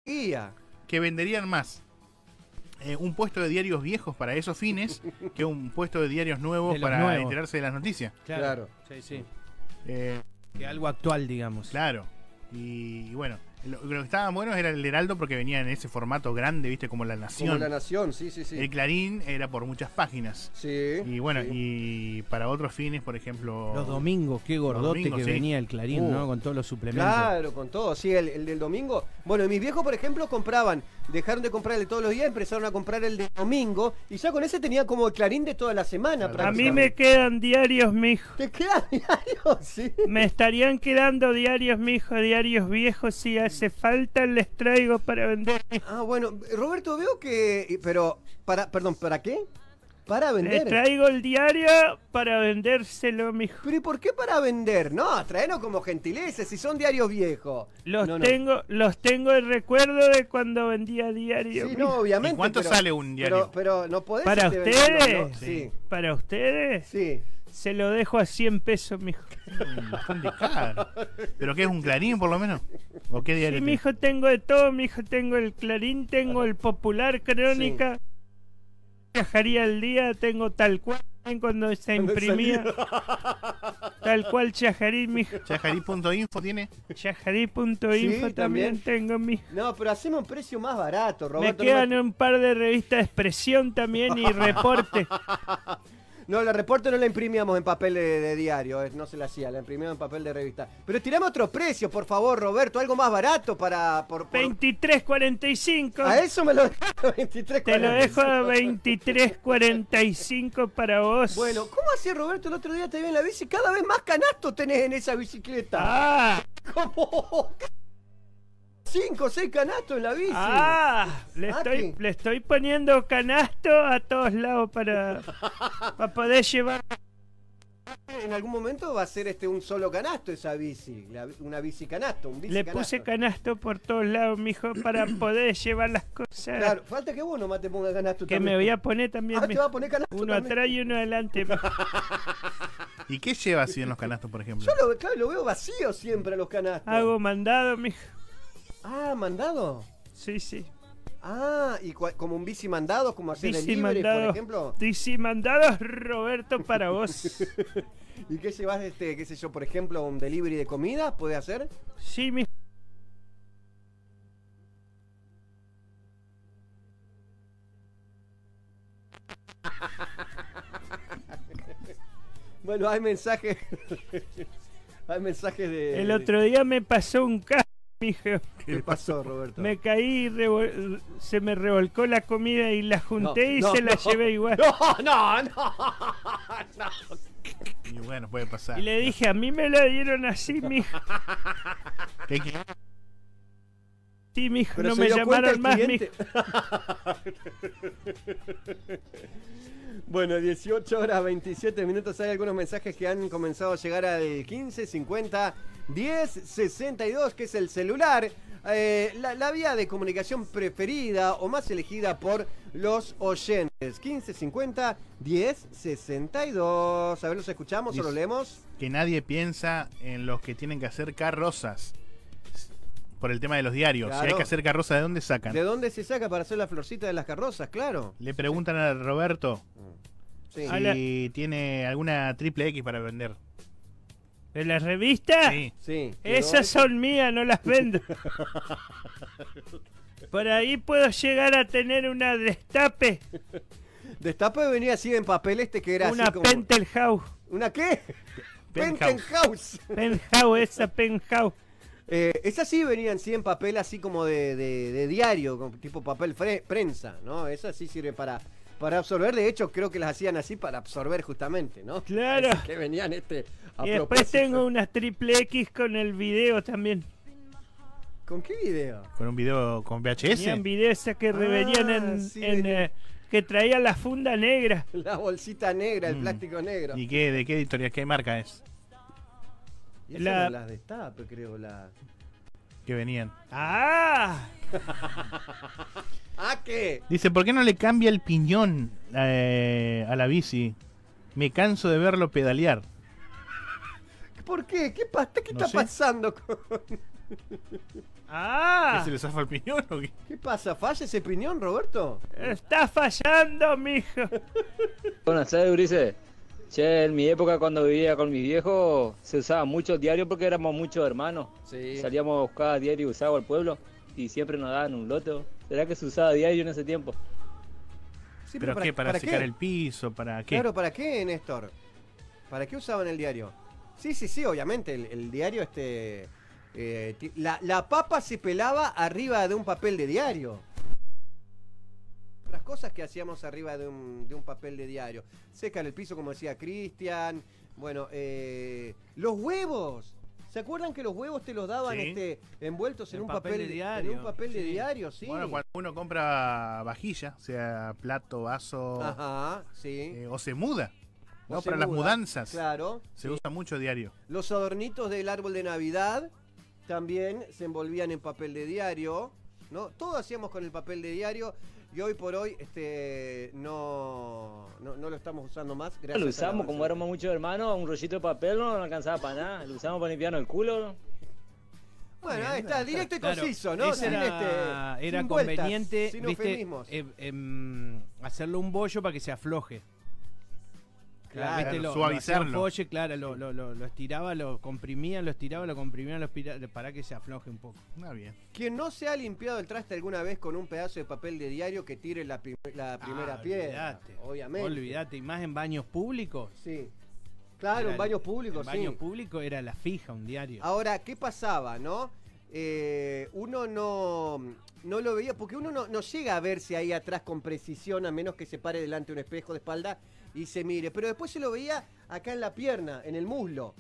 Guía. que venderían más un puesto de diarios viejos para esos fines que un puesto de diarios nuevos De los para nuevos. enterarse de las noticias. Claro. Sí, sí. Eh, Que algo actual, digamos. claro. Y bueno, lo que estaba bueno era el Heraldo porque venía en ese formato grande, viste, como La Nación. Como La Nación, sí. El Clarín era por muchas páginas. Sí. Y bueno, sí. y para otros fines, por ejemplo... Los domingos, qué gordote domingos, que sí. venía el Clarín, ¿no? Con todos los suplementos. Claro, con todo, sí, el del domingo. Bueno, mis viejos, por ejemplo, dejaron de comprar el de todos los días, empezaron a comprar el de domingo, y ya con ese tenía como el Clarín de toda la semana. Claro. A mí me quedan diarios, mijo. ¿Te queda diario? Sí. Me estarían quedando diarios, mijo, diarios viejos. Si hace falta, les traigo para vender. Ah, bueno, Roberto, veo que... Pero, perdón, ¿para qué? Para Les vender. traigo el diario para vendérselo, mijo. Pero ¿y por qué para vender? No, traenos como gentileza, si son diarios viejos. Los No. tengo el recuerdo de cuando vendía diario. Sí, mijo. no, obviamente. ¿Y cuánto pero- sale un diario? Pero no podés... ¿Para irte vendiendo, ustedes? ¿no? Sí. ¿Para ustedes? Sí. Se lo dejo a 100 pesos, mijo. Bastante caro. ¿Pero qué es un Clarín, por lo menos? ¿O qué diario Sí, tiene? mijo, tengo de todo, mijo. Tengo el Clarín, tengo el Popular, Crónica. Viajaría al día, tengo tal cual cuando se imprimía. Tal cual Chajarí, mijo. Chajarí.info tiene. Chajarí.info Sí, también también. tengo, mijo. No, pero hacemos un precio más barato, Me Roberto. quedan un par de revistas de Expresión también y Reporte. No, la reporte no la imprimíamos en papel de diario, no se la hacía, la imprimíamos en papel de revista. Pero tirame otro precio, por favor, Roberto, algo más barato por... 23.45. A eso me lo dejo, 23. Te lo dejo a 23.45 para vos. Bueno, ¿cómo hacía Roberto el otro día? Te vi en la bici, cada vez más canasto tenés en esa bicicleta. Ah, ¿Cómo? 5 o 6 canastos en la bici. le Ah, le estoy poniendo canasto a todos lados para poder llevar. En algún momento va a ser un solo canasto esa bici, una bici canasto, un bici Le canasto. puse canasto por todos lados, mijo, para poder llevar las cosas. Claro, falta que vos nomás te pongas canasto Que también. me voy a poner también, Ah, te mijo. vas a poner canasto Uno también. atrás y uno adelante, mijo. ¿Y qué lleva así en los canastos, por ejemplo? Yo lo veo vacío siempre a los canastos. Hago mandado, mijo. Ah, ¿mandado? Sí, sí. Ah, y como un bici mandado, como hacer Bici delivery, por mandado. ejemplo. Bici mandado, Roberto, para vos. ¿Y qué llevas, qué sé yo, por ejemplo, un delivery de comida? ¿Puede hacer? Sí, mijo. Bueno, hay mensajes. Hay mensajes de. El otro día me pasó un caso, mijo. ¿Qué pasó, Roberto? Me caí y se me revolcó la comida y la junté No, y se la llevé igual. No. Y bueno, puede pasar. Y le dije, a mí me la dieron así, mijo. ¿Qué? Sí, mijo, Pero no se me dio cuenta llamaron el más, cliente. mijo. Bueno, 18 horas 27 minutos. Hay algunos mensajes que han comenzado a llegar al 1550 1062, que es el celular. La vía de comunicación preferida o más elegida por los oyentes. 1550 1062. A ver, ¿los escuchamos o los leemos? Que nadie piensa en los que tienen que hacer carrozas. Por el tema de los diarios. Claro. Si hay que hacer carroza, ¿de dónde sacan? ¿De dónde se saca para hacer la florcita de las carrozas? Claro. Le preguntan a Roberto Sí. si tiene alguna triple X para vender. ¿De la revista? Sí. Sí. Esas son mías, no las vendo. Por ahí puedo llegar a tener una Destape, Destape venía así en papel que era una así como... Pentelhouse. ¿Una qué? Penthouse. Penthouse. Penthouse, esa Penthouse. Esas sí venían sí en papel así como de diario, como tipo papel prensa, ¿no? Esas sí sirve para absorber. De hecho, creo que las hacían así para absorber justamente, ¿no? Claro. Esas que venían a Y después propósito. tengo una triple X con el video también. ¿Con qué video? Con un video con VHS. Tenían videos esas que venían sí, venía. que traía la funda negra. La bolsita negra, el plástico negro. ¿Y qué, de qué editorial, qué marca es? Y esas la- eran las Destape, creo, Que venían. ¡Ah! ¿Ah, qué? Dice, ¿por qué no le cambia el piñón a la bici? Me canso de verlo pedalear. ¿Por qué? ¿Qué No está sé. pasando? ¿Que se le zafa el piñón o qué? ¿Qué pasa? ¿Falla ese piñón, Roberto? Está fallando, mijo. Buenas tardes, Ulises. Che, en mi época cuando vivía con mis viejos se usaba mucho el diario porque éramos muchos hermanos. Sí. Salíamos a buscar diario usado al pueblo y siempre nos daban un lote. ¿Será que se usaba diario en ese tiempo? Sí, ¿Pero qué? ¿Para secar el piso? ¿Para qué? Claro, ¿para qué, Néstor? ¿Para qué usaban el diario? Sí, obviamente, el diario la papa se pelaba arriba de un papel de diario. Otras cosas que hacíamos arriba de un papel de diario. Secar el piso, como decía Cristian. Bueno, los huevos. ¿Se acuerdan que los huevos te los daban envueltos en un papel de diario? En un papel de diario, sí. Bueno, cuando uno compra vajilla, sea plato, vaso, Ajá, sí. o se muda, ¿no? O se Para las muda, mudanzas. Claro. Se usa mucho diario. Los adornitos del árbol de Navidad también se envolvían en papel de diario, ¿no? Todo hacíamos con el papel de diario y hoy por hoy no lo estamos usando más. Gracias Lo usamos, como éramos muchos hermanos, un rollito de papel no nos alcanzaba para nada. Lo usamos para limpiarnos el culo. Bueno, ahí está, directo y Claro, conciso, ¿no? esa era sin vueltas, conveniente, sin viste, eufemismos. hacerlo un bollo para que se afloje. Claro, ¿Viste? suavizarlo. Lo hacía un bollo, claro, lo estiraba, lo comprimían, para que se afloje un poco. Bien. Quien no se ha limpiado el traste alguna vez con un pedazo de papel de diario, que tire la primera piedra. Olvídate, Obviamente. Olvídate, y más en baños públicos. Sí. Claro, en baños públicos, En sí. baños públicos era la fija, un diario. Ahora, ¿qué pasaba, no? Uno no lo veía, porque uno no llega a verse ahí atrás con precisión, a menos que se pare delante de un espejo de espalda y se mire. Pero después se lo veía acá en la pierna, en el muslo.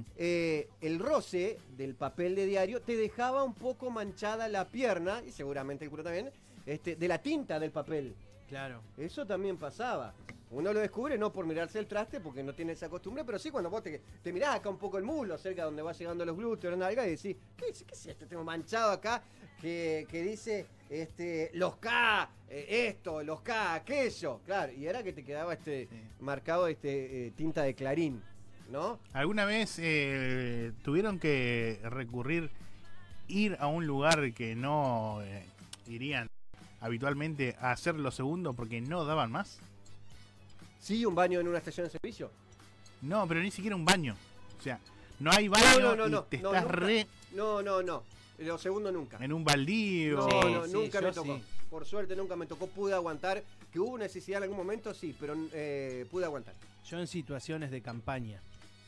El roce del papel de diario te dejaba un poco manchada la pierna, y seguramente el culo también, de la tinta del papel. Claro. Eso también pasaba. Uno lo descubre no por mirarse el traste, porque no tiene esa costumbre, pero sí cuando vos te mirás acá un poco el muslo, cerca donde va llegando los glúteos, la nalga, y decís, ¿qué es esto? Tengo manchado acá, que dice, los K, los K, aquello. Claro, y era que te quedaba marcado tinta de Clarín, ¿no? ¿Alguna vez tuvieron que ir a un lugar que no irían habitualmente a hacer lo segundo porque no daban más? Sí, un baño en una estación de servicio. No, pero ni siquiera un baño. O sea, no hay baño y te estás No. Lo segundo nunca. en un baldío. Nunca me yo tocó. sí. Por suerte nunca me tocó, pude aguantar. Que hubo necesidad en algún momento, sí, pero pude aguantar. Yo en situaciones de campaña.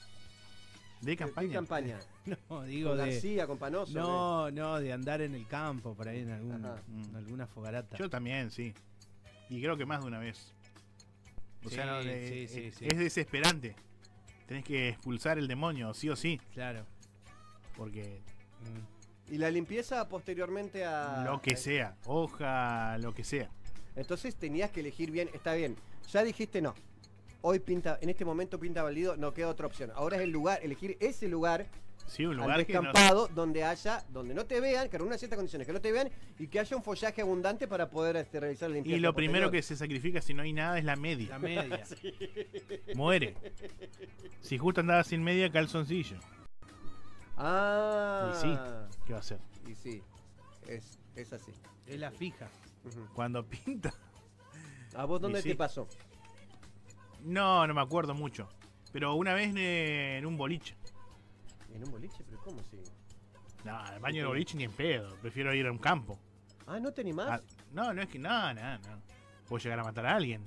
¿De ¿Qué campaña? campaña? No, digo Con de... García, con Panoso. No, de andar en el campo, por ahí en Ajá. alguna fogarata. Yo también, sí. Y creo que más de una vez. O Sí, sea, no, sí. es desesperante. Tenés que expulsar el demonio, sí o sí. Claro. Porque Y la limpieza posteriormente a... lo que sea, hoja, lo que sea. Entonces tenías que elegir bien, está bien. Ya dijiste no. Hoy en este momento pinta Baldío, no queda otra opción. Ahora es el lugar, elegir ese lugar, Sí, un al lugar que no, descampado, donde no te vean, que en unas ciertas condiciones, que no te vean y que haya un follaje abundante para poder realizar la limpieza. y lo primero posterior. que se sacrifica si no hay nada es la media. La media. Muere. Si justo andaba sin media, calzoncillo. Ah. Y sí, ¿qué va a hacer? Y sí, es así. Es la fija. Ujú. Cuando pinta. ¿A vos dónde Y sí. te pasó? No me acuerdo mucho. Pero una vez en un boliche. ¿En un boliche? ¿Pero cómo si? No, el baño del boliche ni en pedo. Prefiero ir a un campo. Ah, ¿no te animás? Ah, no es que no. Puedo llegar a matar a alguien.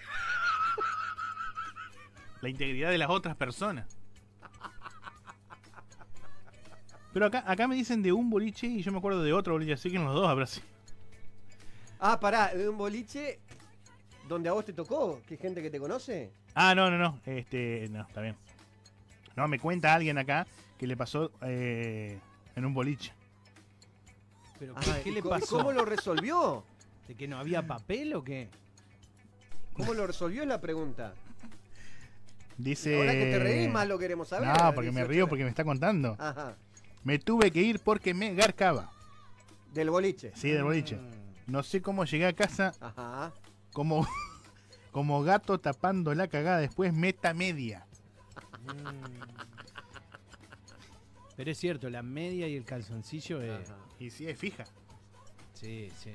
La integridad de las otras personas. Pero acá me dicen de un boliche y yo me acuerdo de otro boliche, así que en los dos habrá sido. Ah, pará, de un boliche donde a vos te tocó, que gente que te conoce. Ah, no. No, está bien. No, me cuenta alguien acá que le pasó en un boliche. ¿Pero Ah, qué le ¿y pasó? ¿Cómo lo resolvió? ¿De que no había papel o qué? ¿Cómo lo resolvió es la pregunta? Dice... Ahora que te reís más lo queremos saber. No, porque me 18 río horas. porque me está contando. Ajá, Me tuve que ir porque me garcaba. del boliche. Sí, del boliche. No sé cómo llegué a casa Ajá. como, como gato tapando la cagada después meta media. Pero es cierto, la media y el calzoncillo es... Ajá. Y sí, es fija. Sí. Sí.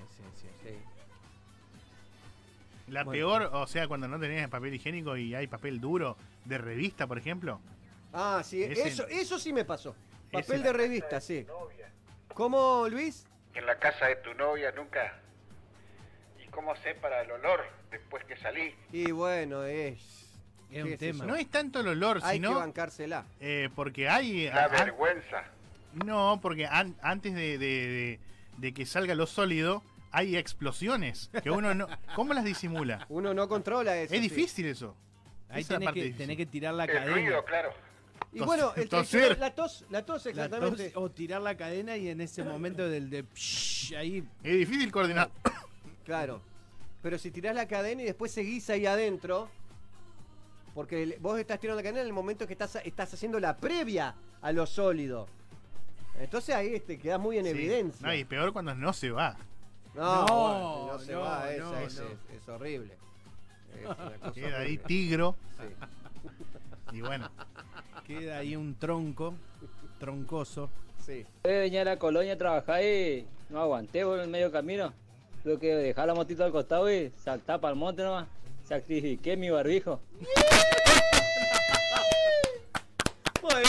La Bueno. peor, o sea, cuando no tenés papel higiénico y hay papel duro de revista, por ejemplo. Ah, sí, Ese- eso sí me pasó. Ese- Papel de revista, sí. ¿Cómo, Luis? En la casa de tu novia nunca. ¿Y cómo sé para el olor después que salí? Y bueno, es Es un qué sé tema. yo. No es tanto el olor, Hay que sino bancársela. porque hay... La vergüenza. No, porque antes de que salga lo sólido, hay explosiones que uno no... ¿Cómo las disimula? Uno no controla eso. Es sí. difícil eso. Ahí Esa es la tenés parte que, difícil. tenés que tirar la El cadena. ruido, claro. Y bueno, Toser. la tos La tos, exactamente. o tirar la cadena y en ese momento ahí Es difícil coordinar. Claro. Pero si tirás la cadena y después seguís ahí adentro, porque vos estás tirando la cadena en el momento que estás haciendo la previa a lo sólido. Entonces ahí queda muy en Sí. evidencia. No, y peor cuando no se va. No, No, bueno, no se no, va, no, es no. horrible. Es una cosa Queda ahí horrible. tigro. Sí, Y bueno, queda ahí un troncoso. sí. Venía a la colonia a trabajar y no aguanté por el medio camino. Tuve que dejar la motito al costado y saltar para el monte nomás. Sacrifiqué mi barbijo. Bueno.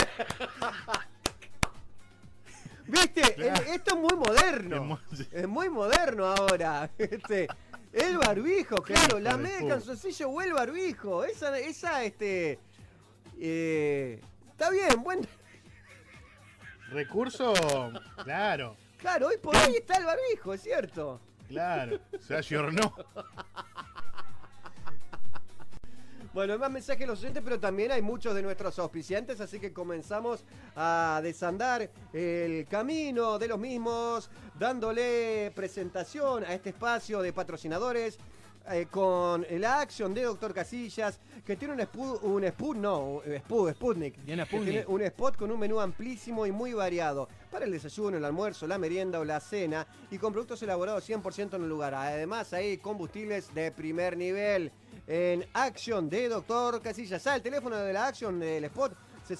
¿Viste? Claro. Esto es muy moderno. Es Es muy moderno ahora. El barbijo, claro, la de media puta. calzoncillo o el barbijo. Esa, está bien, buen. recurso, claro, Claro, hoy por hoy está el barbijo, es cierto. claro. Se ayornó. Bueno, hay más mensajes de los oyentes, pero también hay muchos de nuestros auspiciantes, así que comenzamos a desandar el camino de los mismos, dándole presentación a este espacio de patrocinadores con la acción de Dr. Casillas, que tiene Sputnik. Tiene Que tiene Sputnik. un spot con un menú amplísimo y muy variado para el desayuno, el almuerzo, la merienda o la cena, y con productos elaborados 100% en el lugar. Además, hay combustibles de primer nivel. En Action de Dr. Casillas. El teléfono de la Action del spot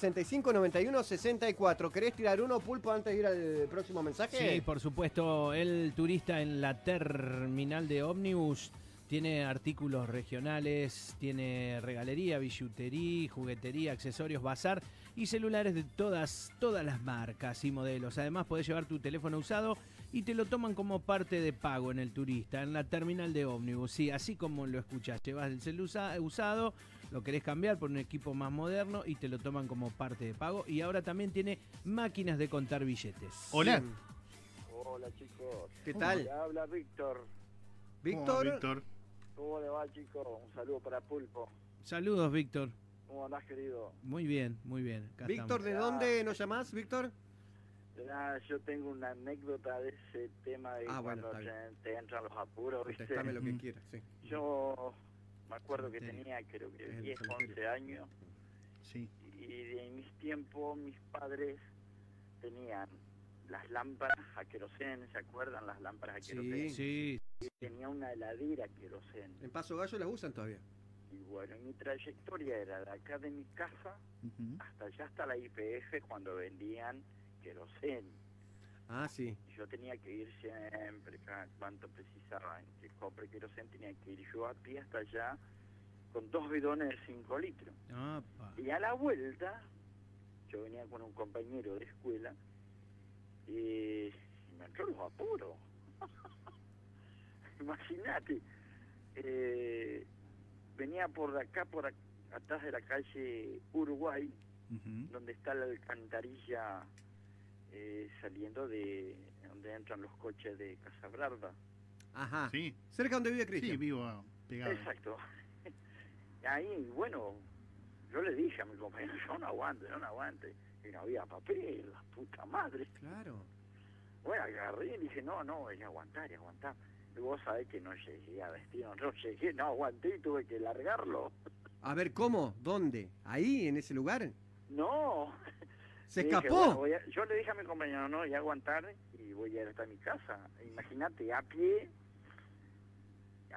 6591-64. ¿Querés tirar uno, Pulpo, antes de ir al próximo mensaje? Sí, por supuesto, el turista en la terminal de ómnibus tiene artículos regionales, tiene regalería, billutería, juguetería, accesorios, bazar y celulares de todas las marcas y modelos. Además, podés llevar tu teléfono usado y te lo toman como parte de pago en el turista, en la terminal de ómnibus. Sí, así como lo escuchás, llevas el celular usado, lo querés cambiar por un equipo más moderno y te lo toman como parte de pago. Y ahora también tiene máquinas de contar billetes. Hola. Hola chicos. ¿Qué tal? Le habla Víctor. Víctor. Víctor. ¿Cómo le va chicos? Un saludo para Pulpo. Saludos, Víctor. ¿Cómo andás querido? Muy bien, muy bien. Acá Víctor, estamos. ¿de dónde nos llamás, Víctor? Nada, yo tengo una anécdota de ese tema de Bueno, cuando está te entran los apuros, ¿viste? Contestame lo que Ujú. quieras, sí. Yo me acuerdo que Cementerio. tenía creo que Es el 10, cementerio. 11 años Sí. y de mis tiempos mis padres tenían las lámparas a querosén, ¿se acuerdan? Las lámparas a Sí. querosén. Sí, Y tenía una heladera a querosén. En Paso Gallo las usan todavía. Y bueno, mi trayectoria era de acá de mi casa Ujú. hasta allá, hasta la IPF, cuando vendían querosén. Ah, sí. Y yo tenía que ir siempre, cada cuanto precisaba que compre querosén, tenía que ir yo a pie hasta allá con 2 bidones de 5 litros. Apa. Y a la vuelta, yo venía con un compañero de escuela y me entró los apuros. Imagínate, venía por acá, atrás de la calle Uruguay, Ujú. donde está la alcantarilla saliendo de donde entran los coches de Casabrarda. Ajá. Sí, Cerca donde vive sí, Cristian. vivo pegado. Exacto. Ahí, bueno, yo le dije a mi compañero, yo no aguante. Y no había papel, la puta madre. Claro. Bueno, agarré y dije, no, voy a aguantar. Y vos sabés que no llegué a destino, no aguanté y tuve que largarlo. A ver, ¿cómo? ¿Dónde? ¿Ahí, en ese lugar? No. ¿Se Dije, escapó? bueno, yo le dije a mi compañero, no, voy a aguantar y voy a ir hasta mi casa. Imagínate, a pie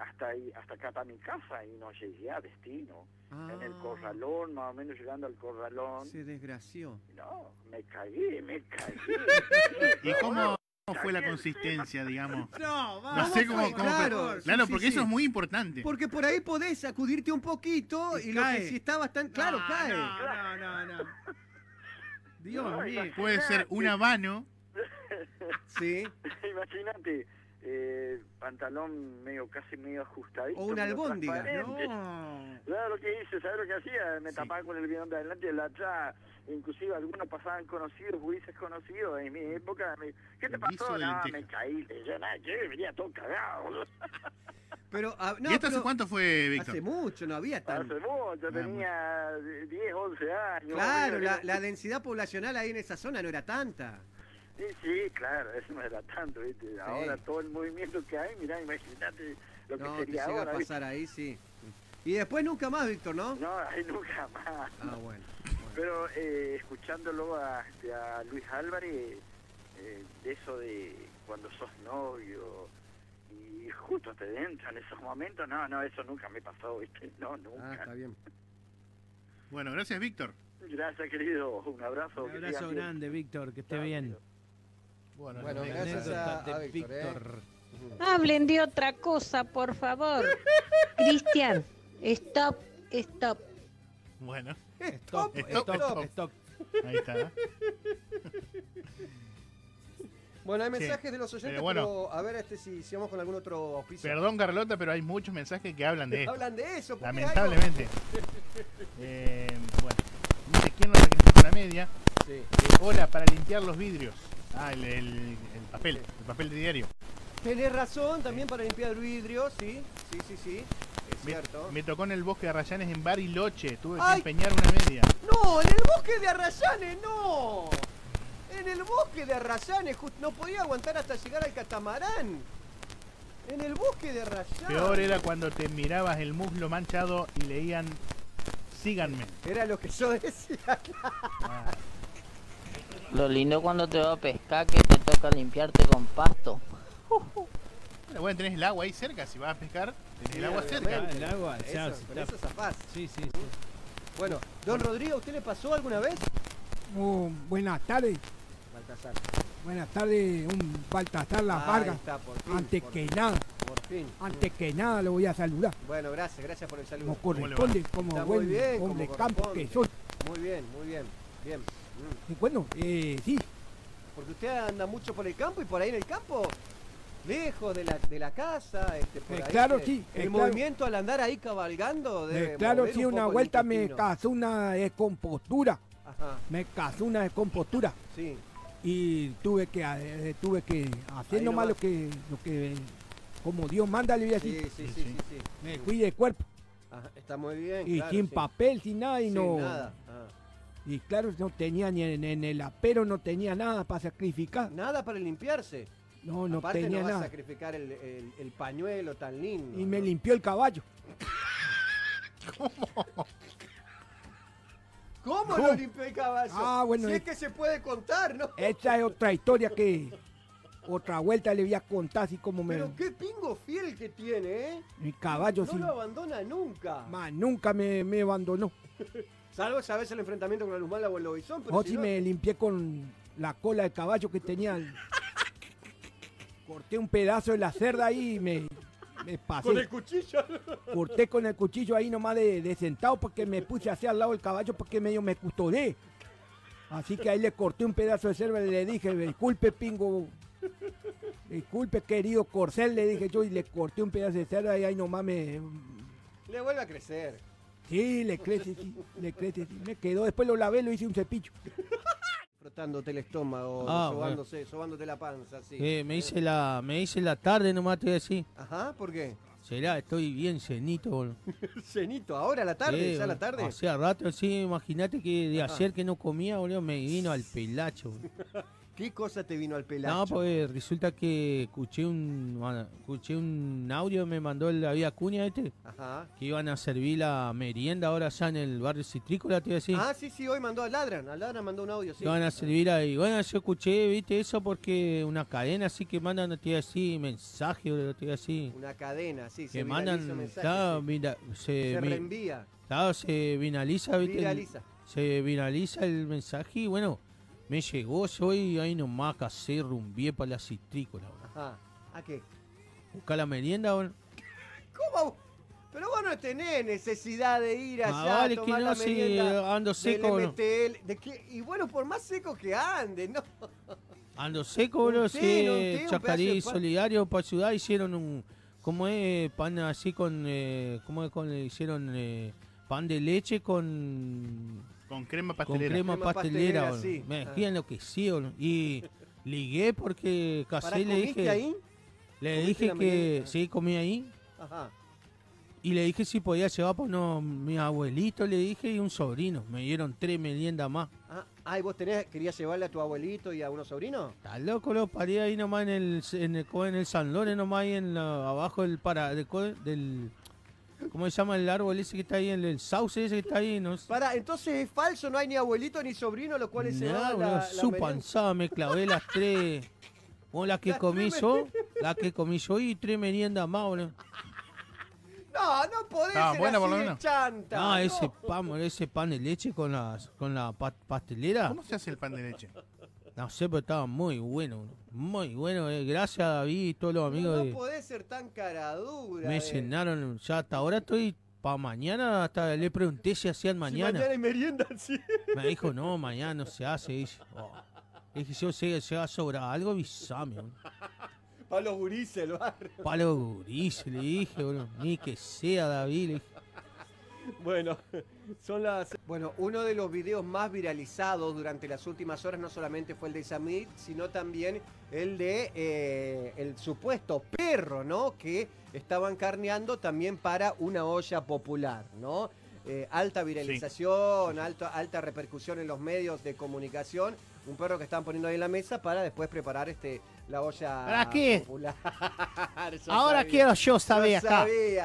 hasta ahí, hasta acá para mi casa y no llegué a destino. Ah, En el corralón, más o menos llegando al corralón. se desgració. No, me cagué. ¿Y cómo fue la consistencia, digamos? No, No sé cómo fue? Claro, claro, sí, porque sí, eso sí. es muy importante. Porque por ahí podés sacudirte un poquito y lo que si está bastante... Claro, cae. No. Dios No, mío. Puede ser una mano. Sí. Imagínate, pantalón casi medio ajustadito. O una medio albóndiga. transparente. ¿Sabes lo que hice? ¿Sabes lo que hacía? Me tapaba con el bidón de adelante y el de atrás. Inclusive algunos pasaban conocidos, jueces conocidos. En mi época, ¿qué te Guiso pasó? de No, lenteja. me caí. Yo nada, yo venía todo cagado. Pero, no, ¿Y esto hace pero cuánto fue, Víctor? hace mucho, no había tan... Hace mucho, tenía 10, 11 años. Claro, Mira, la densidad poblacional ahí en esa zona no era tanta. Sí, claro, eso no era tanto, ¿viste? Ahora todo el movimiento que hay, mirá, imagínate lo que No, te sería llega ahora. a ¿viste? pasar ahí, sí. Y después nunca más, Víctor, ¿no? No, ahí nunca más. Ah, bueno. Pero escuchándolo a Luis Álvarez, de eso de cuando sos novio y justo te entran esos momentos, no, eso nunca me pasó, ¿viste? No, Ah, nunca. está bien. Bueno, gracias, Víctor. Gracias, querido, un abrazo. Un que abrazo sigan bien. grande, Víctor, que esté Chao, bien. querido. Bueno, Bueno, no, gracias Anécdota a de Víctor, Hablen de otra cosa, por favor. Cristian, stop. Bueno, Stop, Stop. ahí está. ¿eh? Bueno, hay Sí, mensajes de los oyentes, pero bueno. pero a ver si vamos con algún otro auspicio. Perdón, Carlota, pero hay muchos mensajes que hablan de esto. Hablan de eso, porque Lamentablemente. Bueno, dice, ¿quién nos sacrificó la media? Sí. Hola, para limpiar los vidrios. Ah, el papel de diario. Tenés razón, también para limpiar vidrio, sí. Es cierto. Me tocó en el bosque de Arrayanes en Bariloche. Tuve que ¡Ay! empeñar una media. No, en el bosque de Arrayanes, no. En el bosque de Arrayanes, no podía aguantar hasta llegar al catamarán. En el bosque de Arrayanes. Peor era cuando te mirabas el muslo manchado y leían síganme. Era lo que yo decía. Ah, Lo lindo cuando te va a pescar que te toca limpiarte con pasto. bueno, tenés el agua ahí cerca. Si vas a pescar, tenés el agua cerca. obviamente. El agua, ya, Eso, si con está- eso zafás. Sí. Bueno, don Rodrigo, ¿a usted le pasó alguna vez? Buenas tardes. Baltasar. Buenas tardes, un Baltasar La Ahí Varga. está, por fin, Antes por que fin, nada, Por fin. lo voy a saludar. Bueno, gracias por el saludo. Como corresponde, como Está muy buen bien, hombre como campo que corresponde. soy. Muy bien. Bien. Y bueno, sí, Porque usted anda mucho por el campo y por ahí en el campo, lejos de la casa, por ahí, claro, sí, el claro. movimiento al andar ahí cabalgando debe claro, mover sí, un una poco el vuelta me intestino. casó una descompostura. Ajá, Me casó una descompostura. sí. Y tuve que hacer Ahí nomás nomás. lo que como Dios manda, le voy a Sí, decir. sí. Me cuide el cuerpo. Ajá, está muy bien. Y claro, sin sí. papel, sin nada, y Sin no. nada. Y claro, no tenía ni en el apero, no tenía nada para sacrificar. Nada para limpiarse. No Aparte tenía no va a nada. sacrificar el pañuelo tan lindo. Y me ¿no? limpió el caballo. ¿Cómo ¿Cómo? lo limpió el caballo? Ah, bueno, Si es que se puede contar, ¿no? Esta es otra historia que otra vuelta le voy a contar así como me. Pero qué pingo fiel que tiene, ¿eh? Mi caballo No sí. lo abandona nunca. Más nunca me abandonó. Salvo sabes el enfrentamiento con la Luzmala o el Lobizón, pero O si si no- me limpié con la cola del caballo que tenía. Corté un pedazo de la cerda ahí y me pasé. con el cuchillo. Corté con el cuchillo ahí nomás de sentado porque me puse así al lado del caballo porque medio me custodé. Así que ahí le corté un pedazo de cerda y le dije, disculpe pingo, disculpe querido corcel, le dije yo y le corté un pedazo de cerda y ahí nomás Le vuelve a crecer. Sí, le crece, sí, me quedó, después lo lavé, lo hice un cepillo. Frotándote el estómago, Ah, sobándote la panza, sí. Me hice la tarde nomás, te voy a decir. Ajá, ¿por qué? Será, estoy bien cenito, boludo. Cenito, ahora a la tarde, Sí, ya a la boludo. tarde. Hacía rato, sí, imagínate que de Ajá. ayer que no comía, boludo, me vino al pelacho, boludo. ¿Qué cosa te vino al pelacho? No, pues resulta que escuché un audio, me mandó el David Acuña Ajá. que iban a servir la merienda ahora allá en el barrio Citrícola, te iba a decir. Ah, sí, hoy mandó a Ladran mandó un audio, sí. Iban a servir ahí. Bueno, yo escuché, viste, eso porque una cadena así que mandan, te iba a decir, mensajes, te iba a decir. Una cadena, sí, Que mandan, claro, se reenvía. Claro, se viraliza, viste. Se viraliza el mensaje y bueno, me llegó, soy ahí nomás, casé, rumbié para la Citrícola. Ajá. ¿A qué? Buscar la merienda, bueno. ¿Cómo? Pero vos no tenés necesidad de ir allá vale, a tomar que no, la merienda si ando seco. del MTL, y bueno, por más seco que ande, ¿no? Ando seco, bro, sí, un Chacarí pedazo de pan. Solidario para ayudar, hicieron un, como es, pan así con, hicieron pan de leche con crema pastelera. Con crema pastelera, bro. sí. Me dejé enloquecido, bro. Y ligué porque casé, le ¿comiste dije. ahí? Le dije la que merienda? sí, comí ahí. Ajá. Y le dije si podía llevar por mi abuelito, le dije, y un sobrino. Me dieron 3 meriendas más. Ah, ¿y vos querías llevarle a tu abuelito y a unos sobrinos? Está loco, lo paré ahí nomás en el San Lorenzo, nomás ahí abajo del ¿cómo se llama el árbol ese que está ahí? El sauce ese que está ahí, no sé. Entonces es falso, no hay ni abuelito ni sobrino, los cuales se van la su merienda. panzada, me clavé las 3. Bueno, la que comí yo y 3 meriendas más, boludo. No podés ser buena, por lo así de menos. chanta. No, ese pan de leche con la pastelera. ¿Cómo se hace el pan de leche? No sé, pero estaba muy bueno. Muy bueno. Gracias a David y todos los amigos. No podés ser tan caradura. Me llenaron. Ya hasta ahora estoy para mañana. Hasta le pregunté si hacían mañana. Si mañana hay merienda, sí. Me dijo, no, mañana no se hace. Dice, dije, si yo sé va a sobrar algo, avisame. Para los gurises, el barrio. Para los gurises, le dije, bro. Ni que sea, David. Le dije. Bueno, uno de los videos más viralizados durante las últimas horas no solamente fue el de Samit, sino también el de el supuesto perro, ¿no? Que estaban carneando también para una olla popular, ¿no? Alta viralización, alta repercusión en los medios de comunicación. Un perro que estaban poniendo ahí en la mesa para después preparar la olla ¿Para qué? popular. Ahora quiero yo saber acá.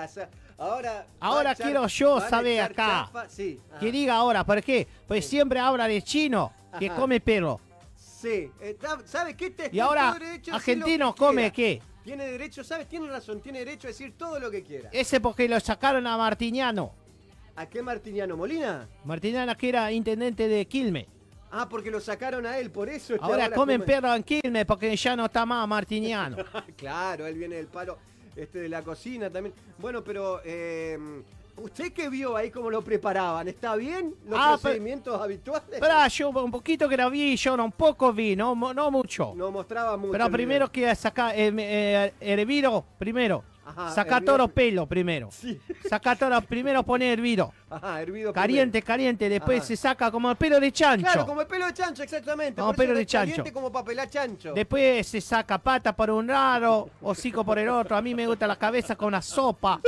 Ahora quiero yo saber acá. Sí. Que diga ahora, ¿por qué? Pues siempre habla de chino que Ajá. come perro. Sí. ¿Sabe qué? Y ahora, argentino come qué. Tiene derecho, ¿sabes? Tiene razón, tiene derecho a decir todo lo que quiera. Ese porque lo sacaron a Martiniano. ¿A qué Martiniano Molina? Martiniano que era intendente de Quilmes. Ah, porque lo sacaron a él, por eso. Ahora comen perro en Quilmes porque ya no está más Martiniano. Claro, él viene del palo de la cocina también. Bueno, pero ¿usted qué vio ahí cómo lo preparaban? ¿Está bien los procedimientos habituales? Pero yo un poquito que lo vi, yo un poco vi, no mucho. No mostraba mucho. Pero primero que sacar hervido, primero. Ajá, Saca todos los pelos primero. Sí. Saca todos primero pone hervido. Ajá, hervido caliente, primero. caliente, después Ajá. se saca como el pelo de chancho. Claro, como el pelo de chancho, exactamente. Como Por eso pelo de es chancho. caliente como papelar chancho. Después se saca pata por un lado, hocico por el otro. A mí me gusta la cabeza con una sopa.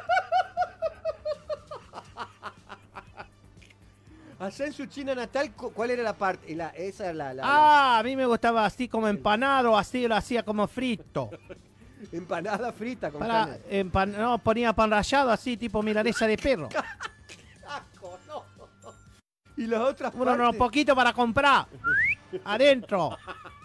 Allá en su China natal, ¿cuál era la parte? A mí me gustaba así como empanado, así lo hacía como frito. Empanada frita con Para, carne. no, ponía pan rallado así, tipo milanesa de perro. Asco, no. Y las otras Unos partes. poquitos para comprar. Adentro.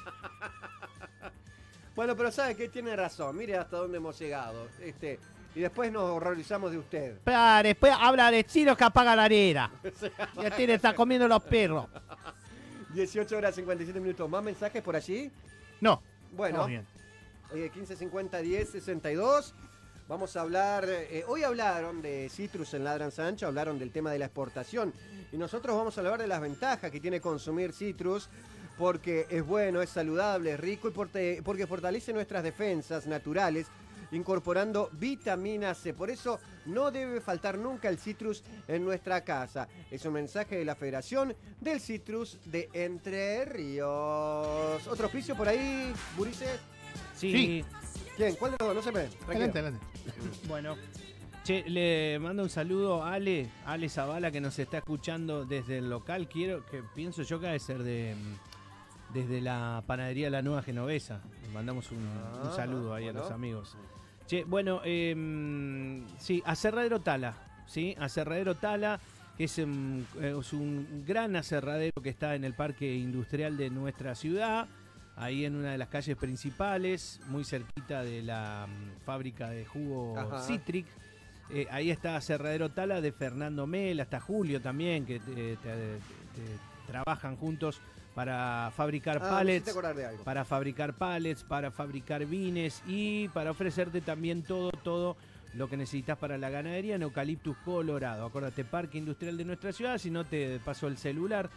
Bueno, pero ¿sabe qué? Tiene razón. Mire hasta dónde hemos llegado. Y después nos horrorizamos de usted. Pero después habla de chino que apaga la arena. Y a ti le está comiendo los perros. 18 horas 57 minutos. ¿Más mensajes por allí? No. Bueno. Bien. 1550 10 62. Vamos a hablar. Hoy hablaron de Citrus en Ladran Sancho, hablaron del tema de la exportación. Y nosotros vamos a hablar de las ventajas que tiene consumir Citrus, porque es bueno, es saludable, es rico y porque fortalece nuestras defensas naturales, incorporando vitamina C. Por eso no debe faltar nunca el Citrus en nuestra casa. Es un mensaje de la Federación del Citrus de Entre Ríos. ¿Otro auspicio por ahí, Burice? Sí. ¿Quién? ¿Cuál de los dos? No se ve. Adelante. Bueno. Che, le mando un saludo a Ale Zavala, que nos está escuchando desde el local. Pienso yo que ha de ser desde la panadería La Nueva Genovesa. Le mandamos un saludo ahí a los amigos. Che, bueno, sí, Aserradero Tala, ¿sí? Aserradero Tala, que es un gran aserradero que está en el parque industrial de nuestra ciudad, ahí en una de las calles principales, muy cerquita de la fábrica de jugo Citric. Ahí está Aserradero Tala de Fernando Mel, hasta Julio también, que trabajan juntos para fabricar pallets, para fabricar vines y para ofrecerte también todo lo que necesitas para la ganadería en Eucaliptus Colorado. Acuérdate, Parque Industrial de nuestra ciudad, si no te paso el celular,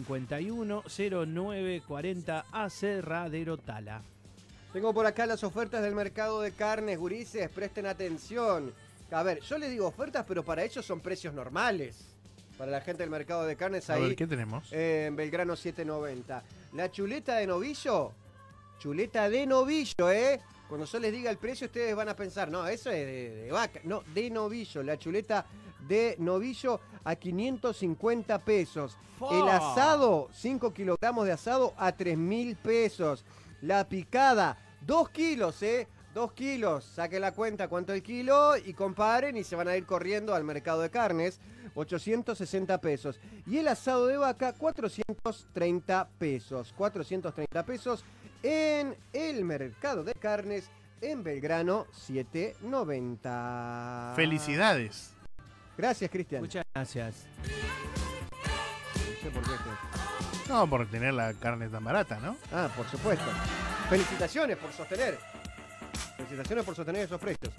510940 Aserradero Tala. Tengo por acá las ofertas del mercado de carnes, gurises, presten atención. A ver, yo les digo ofertas, pero para ellos son precios normales. Para la gente del mercado de carnes ahí. A ver, ¿qué tenemos? En Belgrano 790. La chuleta de novillo, Cuando yo les diga el precio, ustedes van a pensar, no, eso es de vaca. No, de novillo. La chuleta de novillo a 550 pesos. El asado, 5 kilogramos de asado a 3.000 pesos. La picada, 2 kilos, 2 kilos. Saquen la cuenta cuánto el kilo y comparen y se van a ir corriendo al mercado de carnes. 860 pesos. Y el asado de vaca, 430 pesos. 430 pesos en el mercado de carnes en Belgrano 790. Felicidades. Gracias, Cristian. Muchas gracias. No sé por qué. No, por tener la carne tan barata, ¿no? Ah, por supuesto. Felicitaciones por sostener. Felicitaciones por sostener esos precios.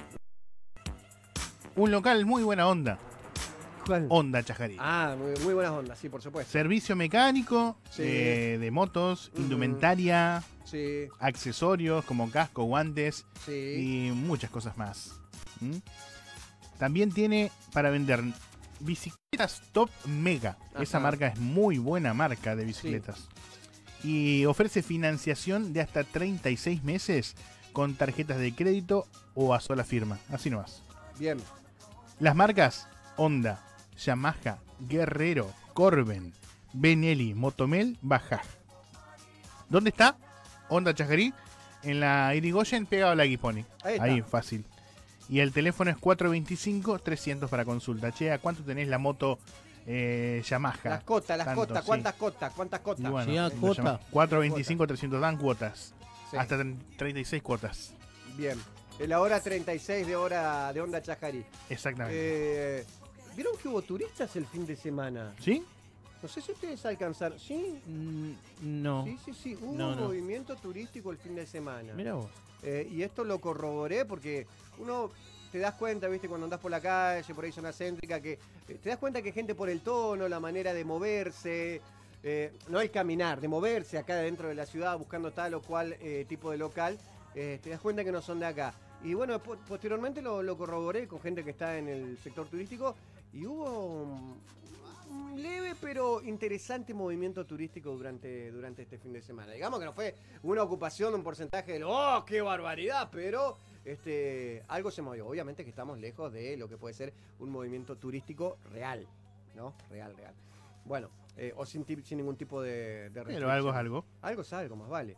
Un local muy buena onda. ¿Cuál? Honda Chajarí. Ah, muy buenas ondas, sí, por supuesto. Servicio mecánico, Sí. de motos, indumentaria, Sí, accesorios como casco, guantes sí. y muchas cosas más. ¿Mm? También tiene para vender bicicletas Top Mega. Esa Ajá. marca es muy buena marca de bicicletas. Y ofrece financiación de hasta 36 meses con tarjetas de crédito o a sola firma. Así nomás. Bien. Las marcas Honda, Yamaha, Guerrero, Corben, Benelli, Motomel, Bajaj. ¿Dónde está? Honda Chajarí, en la Irigoyen, pegado a la Guiponi. Ahí está. Ahí, fácil. Y el teléfono es 425-300 para consulta. Che, ¿a cuánto tenés la moto Yamaha? Las cotas, Tanto, sí. ¿Cuántas cotas? Y bueno, Sí, la cuota. Yamaha. 425-300 dan cuotas. Sí. Hasta 36 cuotas. Bien. La hora 36 de hora de Honda Chajarí. Exactamente. ¿Vieron que hubo turistas el fin de semana? ¿Sí? No sé si ustedes alcanzaron. ¿Sí? No. Sí. Hubo No, un no. movimiento turístico el fin de semana. Mira vos. Y esto lo corroboré porque uno te das cuenta, viste, cuando andás por la calle, por ahí zona céntrica, que te das cuenta que gente por el tono, la manera de moverse, no el caminar, de moverse acá dentro de la ciudad buscando tal o cual tipo de local, te das cuenta que no son de acá. Y bueno, posteriormente lo corroboré con gente que está en el sector turístico y hubo un leve pero interesante movimiento turístico durante este fin de semana. Digamos que no fue una ocupación, un porcentaje de ¡oh, qué barbaridad! Pero algo se movió. Obviamente que estamos lejos de lo que puede ser un movimiento turístico real, ¿no? Real. Bueno, o sin ningún tipo de restricción. Pero algo es algo. Algo es algo, más vale.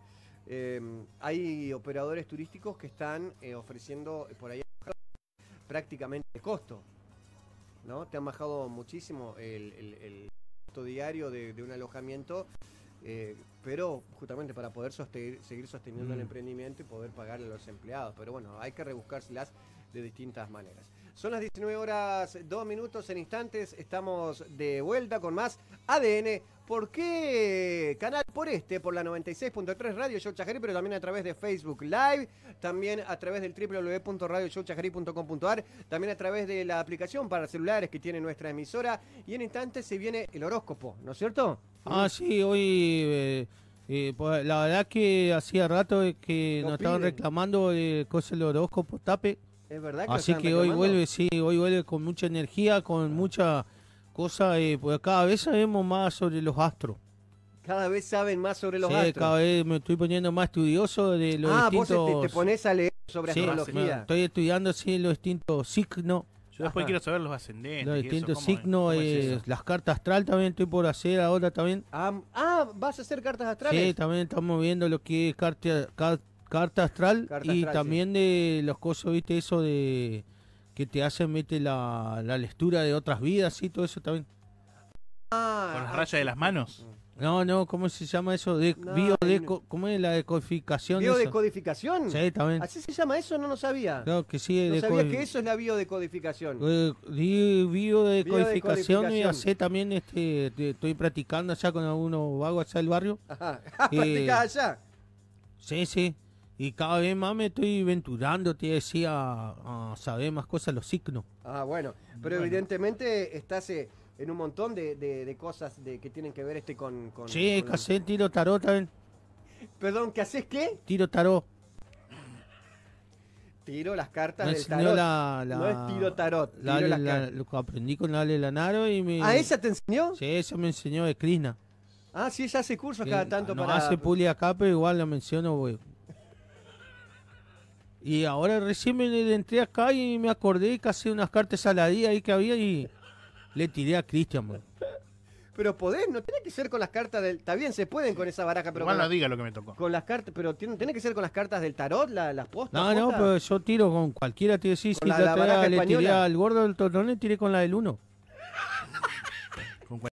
Hay operadores turísticos que están ofreciendo por ahí prácticamente el costo, ¿no? Te han bajado muchísimo el costo diario de un alojamiento, pero justamente para poder seguir sosteniendo el emprendimiento y poder pagarle a los empleados. Pero bueno, hay que rebuscárselas de distintas maneras. Son las 19 horas 2 minutos en instantes. Estamos de vuelta con más ADN. ¿Por qué canal? Por la 96.3 Radio Show Chajarí, pero también a través de Facebook Live, también a través del www.radioshowchajarí.com.ar, también a través de la aplicación para celulares que tiene nuestra emisora. Y en instantes se viene el horóscopo, ¿no es cierto? Ah, sí, hoy pues, la verdad que hacía rato que Lo nos estaban piden. reclamando cosas del horóscopo Tape. Es verdad que lo Así están que hoy reclamando. hoy vuelve con mucha energía, con mucha cosa, pues cada vez sabemos más sobre los astros. Cada vez saben más sobre los Sí, astros. cada vez me estoy poniendo más estudioso de los Vos distintos... te pones a leer sobre Sí, astrología. estoy estudiando así los distintos signos Yo después Ajá. quiero saber los ascendentes. Los y distintos eso, ¿cómo es? signos, ¿Cómo es eso? las cartas astral también estoy por hacer ahora también. ¿Vas a hacer cartas astrales? Sí, también estamos viendo lo que es carta astral Carta y astral, también de los cosas, viste, eso de que te hacen, viste, la lectura de otras vidas y todo eso también. ¿Con las rayas de las manos? No, ¿cómo se llama eso? ¿Cómo es la decodificación? esa? ¿Biodecodificación? Sí, también. ¿Así se llama eso? No lo sabía. Claro que sí. No sabía que eso es la biodecodificación. Biodecodificación y hacer también, estoy practicando allá con algunos vagos allá del barrio. Ajá. ¿Practicás allá? Sí. Y cada vez más me estoy venturando, te decía, a saber más cosas, los signos. Ah, bueno. Pero evidentemente estás en un montón de cosas que tienen que ver con Sí, con que hacer tiro tarot también. Perdón, ¿qué haces qué? Tiro tarot. Tiro las cartas Me del enseñó tarot. No es tiro tarot. Tiro las cartas. lo que aprendí con Ale Lanaro y me... ¿Ah, esa te enseñó? Sí, esa me enseñó de Krishna. Ah, sí, ella hace cursos Que cada tanto no para... hace puli acá, pero igual la menciono, güey. Y ahora recién me entré acá y me acordé que hacía unas cartas saladías ahí que había y le tiré a Cristian, güey. Pero podés, no tiene que ser con las cartas del... Está bien, se pueden con esa baraja, pero... Igual con no diga lo que me tocó. Con las cartas, pero tiene que ser con las cartas del tarot, las postas. No, postas. pero yo tiro con cualquiera, te decís, Con si la baraja le tiré española. al gordo del tornón, le tiré con la del 1.